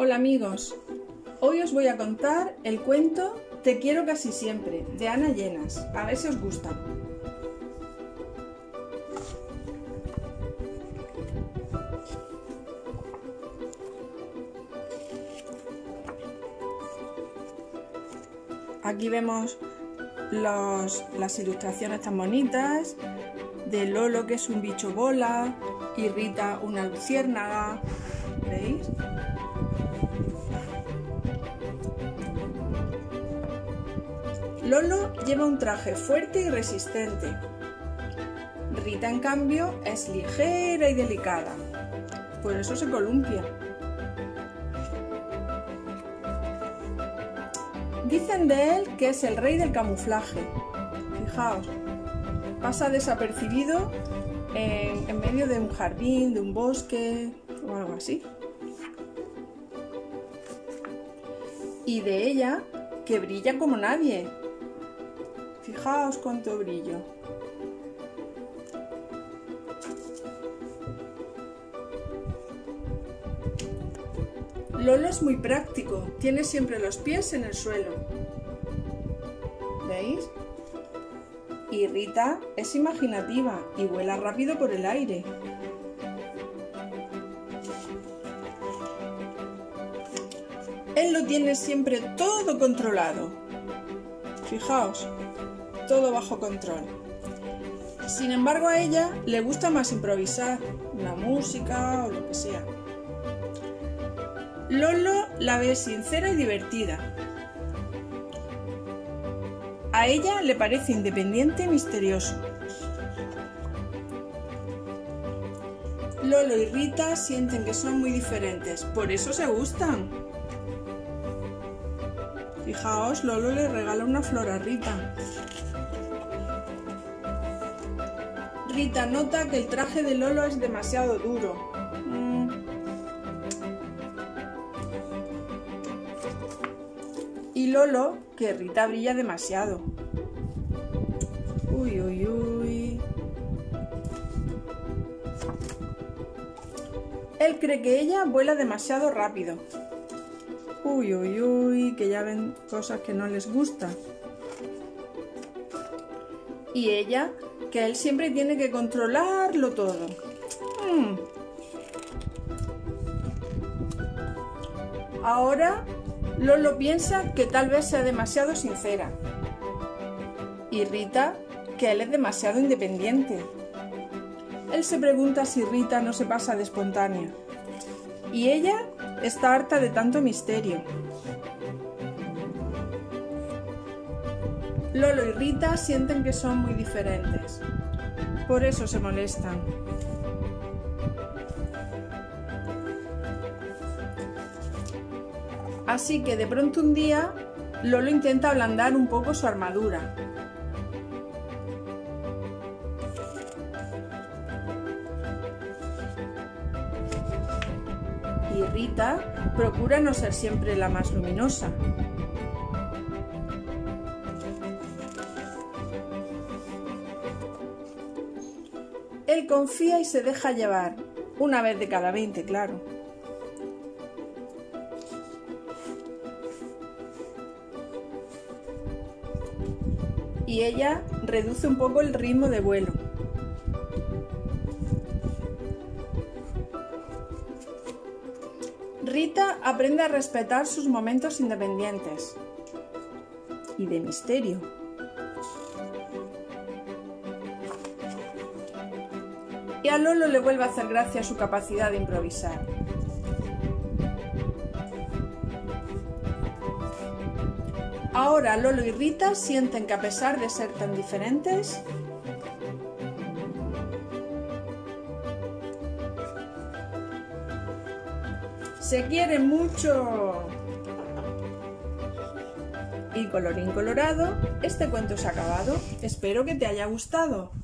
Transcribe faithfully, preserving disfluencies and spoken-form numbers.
Hola amigos, hoy os voy a contar el cuento Te quiero casi siempre, de Ana Llenas. A ver si os gusta. Aquí vemos los, las ilustraciones tan bonitas de Lolo, que es un bicho bola, y Rita una luciérnaga. ¿Veis? Lolo lleva un traje fuerte y resistente. Rita, en cambio, es ligera y delicada. Por eso se columpia. Dicen de él que es el rey del camuflaje. Fijaos, pasa desapercibido en, en medio de un jardín, de un bosque o algo así. Y de ella, que brilla como nadie. Fijaos cuánto brillo. Lolo es muy práctico, tiene siempre los pies en el suelo. ¿Veis? Y Rita es imaginativa y vuela rápido por el aire. Él lo tiene siempre todo controlado. Fijaos, todo bajo control. Sin embargo, a ella le gusta más improvisar, una música o lo que sea. Lolo la ve sincera y divertida. A ella le parece independiente y misterioso. Lolo y Rita sienten que son muy diferentes, por eso se gustan. Fijaos, Lolo le regala una flor a Rita. Rita nota que el traje de Lolo es demasiado duro. Mm. Y Lolo, que Rita brilla demasiado. Uy, uy, uy. Él cree que ella vuela demasiado rápido. Uy, uy, uy, que ya ven cosas que no les gustan. Y ella, que él siempre tiene que controlarlo todo. Mm. Ahora Lolo piensa que tal vez sea demasiado sincera. Y Rita, que él es demasiado independiente. Él se pregunta si Rita no se pasa de espontánea. Y ella está harta de tanto misterio. Lolo y Rita sienten que son muy diferentes. Por eso se molestan. Así que de pronto un día, Lolo intenta ablandar un poco su armadura. Y Rita procura no ser siempre la más luminosa. Él confía y se deja llevar, una vez de cada veinte, claro. Y ella reduce un poco el ritmo de vuelo. Rita aprende a respetar sus momentos independientes y de misterio. Y a Lolo le vuelve a hacer gracia su capacidad de improvisar. Ahora Lolo y Rita sienten que, a pesar de ser tan diferentes, se quieren mucho. Y colorín colorado, este cuento se ha acabado. Espero que te haya gustado.